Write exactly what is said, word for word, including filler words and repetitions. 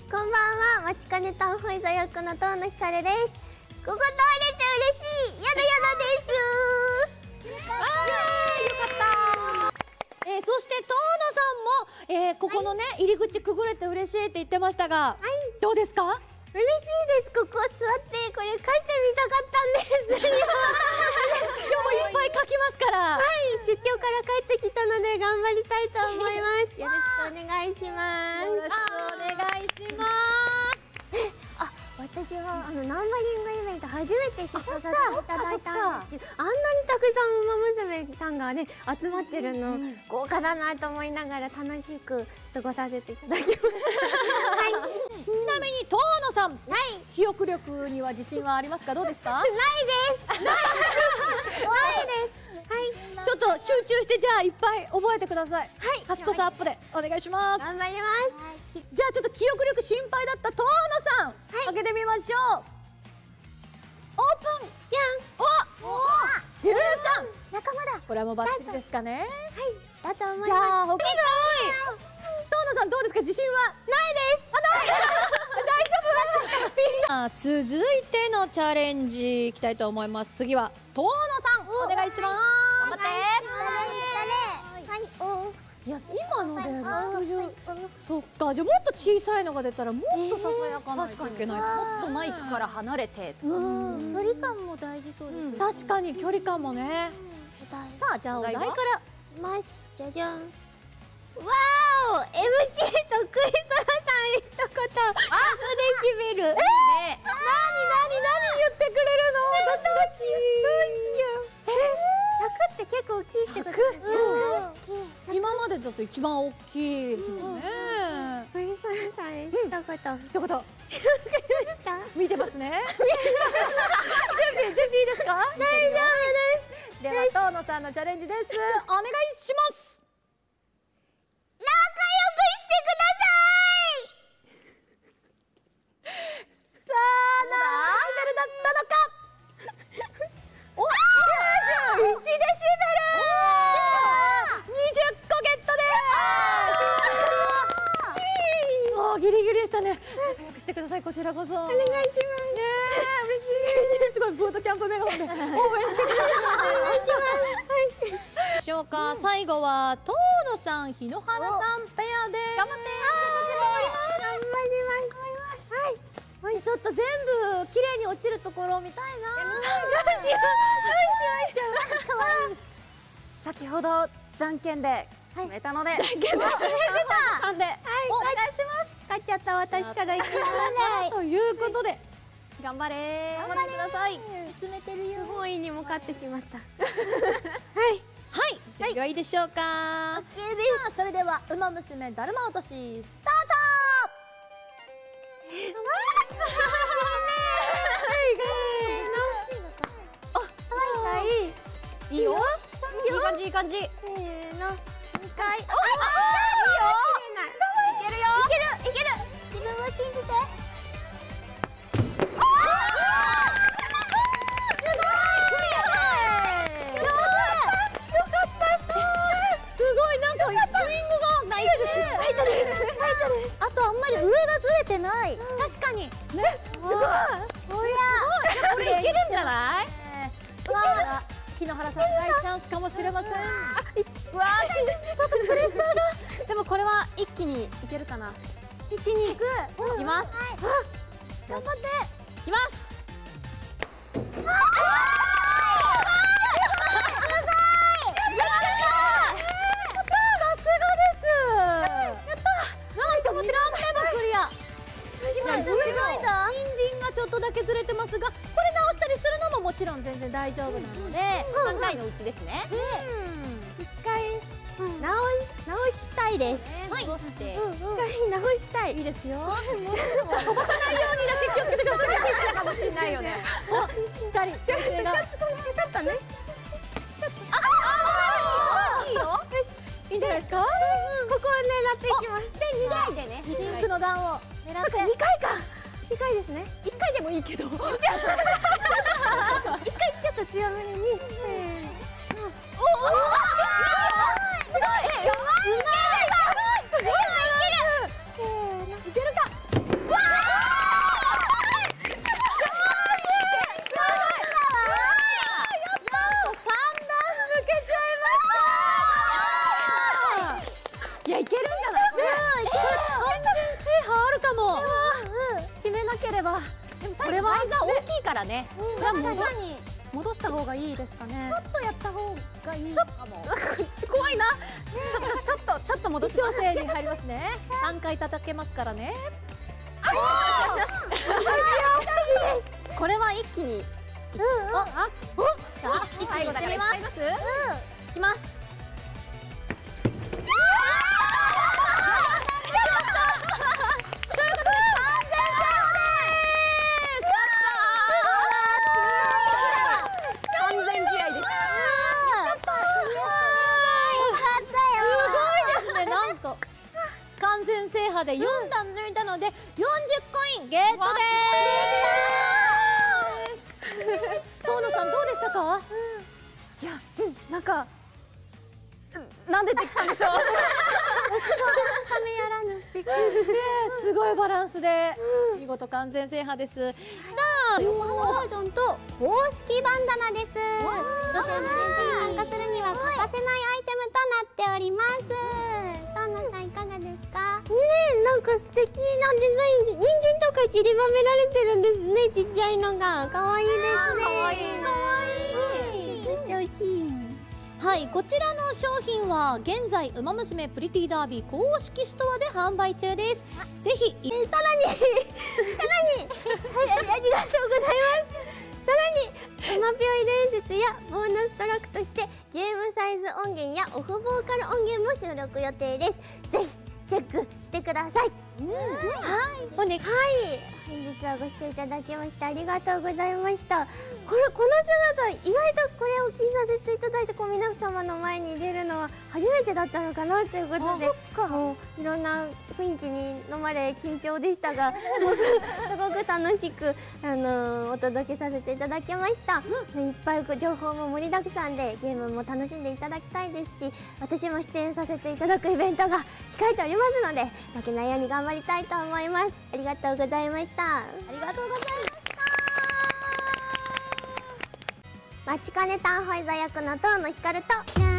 こんばんは、待ちかねたんほい座役の遠野ひかるです。ここ通れて嬉しい、やるやるです。 あー、よかった。えー、そして遠野さんも、えー、ここのね入り口くぐれて嬉しいって言ってましたが、はい、どうですか？ 嬉しいです。ここ座ってこれ書いてみたかったんです。今日もいっぱい書きますから。 はい、出張から帰ってきたので頑張りたいと思います。よろしくお願いします。 よろしくお願いします。 あ、私はあのナンバリングイベント初めて出場させていただいたんですけど、あんなにたくさんウマ娘さんがね集まってるの、うん、豪華だなと思いながら楽しく過ごさせていただきました。はい。 ちなみに遠野さん、はい、記憶力には自信はありますか？どうですか？ ないです。ないです。ないです。 はい。ちょっと集中してじゃあいっぱい覚えてください。はい。賢さアップでお願いします。 頑張ります。 じゃあちょっと記憶力心配だった遠野さん、はい、開けてみましょう。オープン。 じゃん。 おお。じゅうさん。 仲間だ。 これはもうバッチリですかね。 はい。だと思います。 じゃあ他に遠野さんどうですか？自信は？ ないです。 あ、ない。大丈夫。続いてのチャレンジいきたいと思います。次は遠野さんお願いします。 頑張って。はい。お。 いや今のでろくじゅう、そっか。じゃあもっと小さいのが出たらもっとささやかないといけない。もっとマイクから離れて。 距離感も大事そうです。 確かに距離感もね。さあじゃあお題からます。じゃじゃん。わーお、エムシー 得意そらさん一言。あ、デシベル。えー、なになになに言ってくれるの？どうしよう。どうしよう。え、ひゃくって結構大きいってことですね。 うん。今までだと一番大きいですもんね。 得意そらさん一言。 一言。 見てますね。 準備準備いいですか？ 大丈夫です。 では遠野さんのチャレンジです。お願いします。ギリギリでしたね。仲良くしてください。こちらこそ。お願いします。ねえ、嬉しい。すごいブートキャンプメガホンで応援してください。お願いします。はい。しょうか。最後は遠野さん、日野原さんペアで頑張って。 頑張ります。 はい。ちょっと全部綺麗に落ちるところを見たいな。 どうしよう。どうしよう。可愛い。 先ほどじゃんけんで決めたので。じゃんけんで。 決めた。 さんで。 お願いします。勝っちゃった私からいきます。 ということで頑張れ。 頑張ってください。 見つめてるよ。 不本意にも勝ってしまった。はいはい準備はいいでしょうか。 オッケーです。 それではウマ娘だるま落としスタート。はいいい。 いいよ。いい感じいい感じ。 せーの。にかい。おお。いいよ。いけるよ。いけるいける。自分を信じて。 あとあんまり上がずれてない。 確かに。ね。 すごい。 おや。 これいけるんじゃない？ 日野原さん大チャンスかもしれません。 うわー、ちょっとプレッシャーが。でもこれは一気にいけるかな。 一気にいく。 いきます。 頑張って。 いきます。 ちょっとだけずれてますが、これ直したりするのももちろん全然大丈夫なので、さんかいのうちですね。 一回直直したいです。 はい。戻して。 一回直したい。 いいですよ。飛ばさないようにだけ気をつけてください。 かもしれないよね。 お、しっかり。 ちょっとね。 あ、いいよ。 よし、いいんじゃないですか。ここを狙っていきます。で、にかいでね。 ピンクの段を狙って。 にかいか。にかいですね。 いっかいでもいいけど。いっかいちょっと強めに。せーの。おお。すごい。やばい。いける。いける。せーの。いけるか。 これはが大きいからね。 これは戻し戻した方がいいですかね。 ちょっとやった方がいいかも。 怖いな。ちょっとちょっとちょっと戻します。 調整に入りますね。三回叩けますからね。 これは一気に。 うんうん。 あ、あ、一気にいってみます。いきます。 完全制覇でよん段抜いたのでよんじゅっコインゲットです。遠野さんどうでしたか？ いや、なんかなんでできたんでしょう。 ためやらぬ。びっくり。 すごいバランスで見事完全制覇です。さあ、 横浜バージョンと公式バンダナです。どちらのイベントに参加するには欠かせないアイテムとなっております。トンノさんいかがですか？ねえ、なんか素敵なデザイン、人参とか散りばめられてるんですね。ちっちゃいのが可愛いですね。 可愛い。 可愛い。めっちゃ美味しい。 はい、こちらの商品は現在ウマ娘プリティダービー公式ストアで販売中です。ぜひ、 えー、さらにさらにはい、ありがとうございます。さらにうまぴょい伝説やボーナストラックとしてゲームサイズ音源やオフボーカル音源も収録予定です。ぜひチェックしてください。うん、はい、 おね、 はい、本日はご視聴いただきましてありがとうございました。これこの姿、意外とこれを着させていただいてこう皆様の前に出るのは初めてだったのかなということで、もういろんな雰囲気に飲まれ緊張でしたが、すごくすごく楽しくあのー、お届けさせていただきました。うん、いっぱい情報も盛りだくさんでゲームも楽しんでいただきたいですし、私も出演させていただくイベントが控えておりますので、負けないように頑張りたいと思います。ありがとうございました。ありがとうございました。待ちかねたんほい座役の遠野ひかると